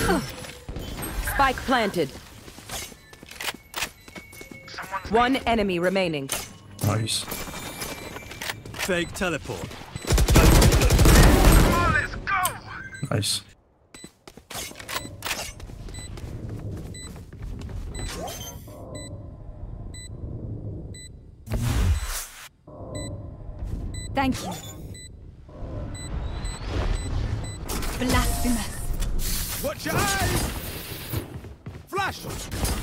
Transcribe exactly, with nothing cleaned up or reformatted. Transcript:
Spike planted. One enemy remaining. Nice. Fake teleport. Let's go! Nice. Thank you. Blasphemous. Watch your eyes! Flash!